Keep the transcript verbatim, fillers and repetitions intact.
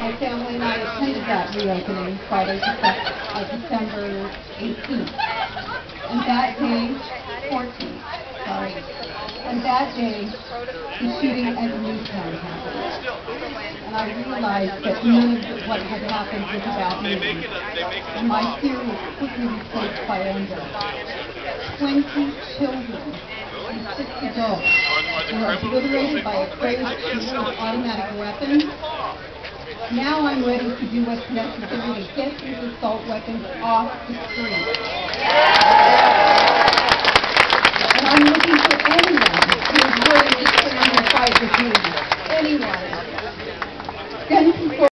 my family and I attended that reopening Friday, uh, December eighteenth. And that day, fourteenth, sorry. And that day, the shooting at Newtown happened. And I realized that none of what had happened was about me. And my fear was quickly replaced by anger. Twenty children and six adults were obliterated by a crazed shooter with automatic weapons. Now I'm ready to do what's necessary to get these assault weapons off the street. And I'm looking for anyone who is willing to stand and fight with me. Anyone. Gun control